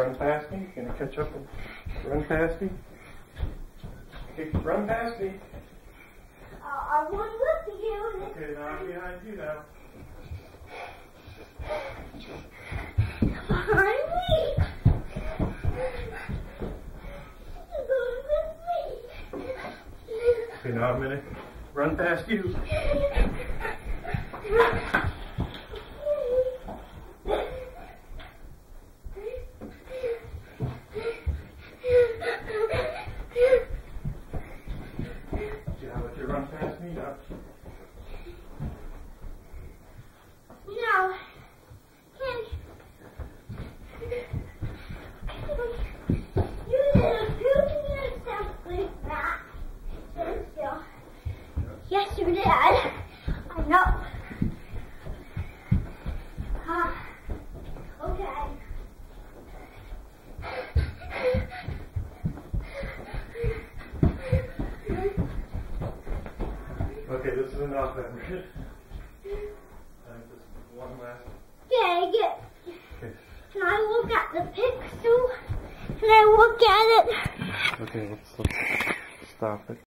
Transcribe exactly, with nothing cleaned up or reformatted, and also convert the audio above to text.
run past me? Can you catch up and run past me? Okay, run past me. Uh, I was with you. Okay, now I'm behind you now. Behind me. You're going with me. Okay, now I'm gonna run past you. Run past me now. No. Can't. You did a good yourself like that. Stand still. Yes, you did. I know. Huh. Okay. Okay, this is enough then. I think this is one last. Yeah, yeah. Okay. Can I look at the picture? Can I look at it? Okay, let's, let's stop it.